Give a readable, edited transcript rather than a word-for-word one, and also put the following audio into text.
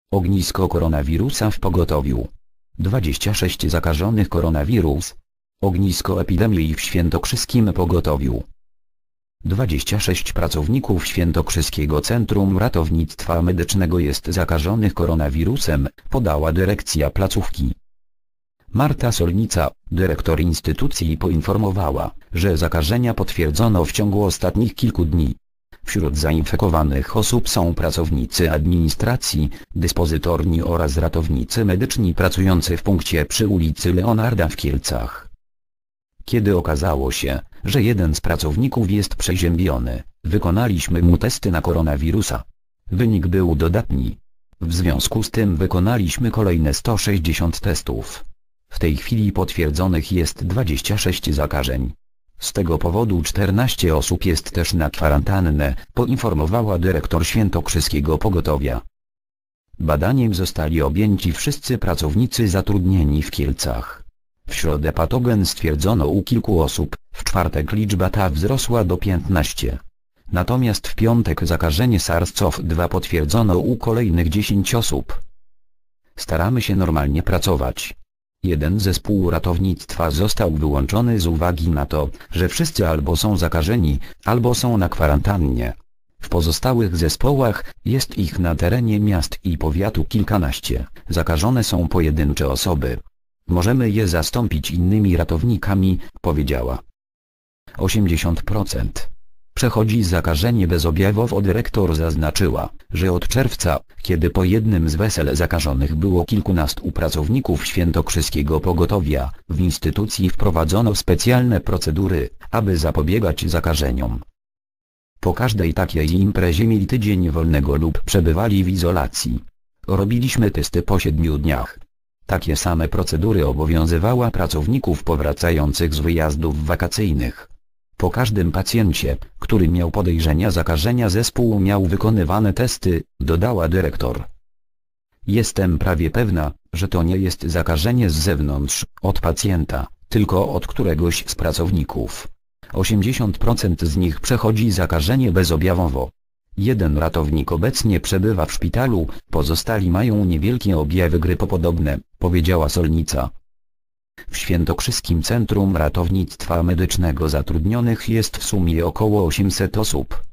Ognisko koronawirusa w pogotowiu. 26 zakażonych koronawirus. Ognisko epidemii w świętokrzyskim pogotowiu. 26 pracowników Świętokrzyskiego Centrum Ratownictwa Medycznego jest zakażonych koronawirusem, podała dyrekcja placówki. Marta Solnica, dyrektor instytucji, poinformowała, że zakażenia potwierdzono w ciągu ostatnich kilku dni. Wśród zainfekowanych osób są pracownicy administracji, dyspozytorni oraz ratownicy medyczni pracujący w punkcie przy ulicy Leonarda w Kielcach. Kiedy okazało się, że jeden z pracowników jest przeziębiony, wykonaliśmy mu testy na koronawirusa. Wynik był dodatni. W związku z tym wykonaliśmy kolejne 160 testów. W tej chwili potwierdzonych jest 26 zakażeń. Z tego powodu 14 osób jest też na kwarantannę, poinformowała dyrektor Świętokrzyskiego Pogotowia. Badaniem zostali objęci wszyscy pracownicy zatrudnieni w Kielcach. W środę patogen stwierdzono u kilku osób, w czwartek liczba ta wzrosła do 15. Natomiast w piątek zakażenie SARS-CoV-2 potwierdzono u kolejnych 10 osób. Staramy się normalnie pracować. Jeden zespół ratownictwa został wyłączony z uwagi na to, że wszyscy albo są zakażeni, albo są na kwarantannie. W pozostałych zespołach, jest ich na terenie miast i powiatu kilkanaście, zakażone są pojedyncze osoby. Możemy je zastąpić innymi ratownikami, powiedziała. 80%. Przechodzi zakażenie bezobjawowo. Dyrektor zaznaczyła, że od czerwca, kiedy po jednym z wesel zakażonych było kilkunastu pracowników Świętokrzyskiego Pogotowia, w instytucji wprowadzono specjalne procedury, aby zapobiegać zakażeniom. Po każdej takiej imprezie mieli tydzień wolnego lub przebywali w izolacji. Robiliśmy testy po 7 dniach. Takie same procedury obowiązywała pracowników powracających z wyjazdów wakacyjnych. Po każdym pacjencie, który miał podejrzenia zakażenia, zespół miał wykonywane testy, dodała dyrektor. Jestem prawie pewna, że to nie jest zakażenie z zewnątrz, od pacjenta, tylko od któregoś z pracowników. 80% z nich przechodzi zakażenie bezobjawowo. Jeden ratownik obecnie przebywa w szpitalu, pozostali mają niewielkie objawy grypopodobne, powiedziała Solnica. W Świętokrzyskim Centrum Ratownictwa Medycznego zatrudnionych jest w sumie około 800 osób.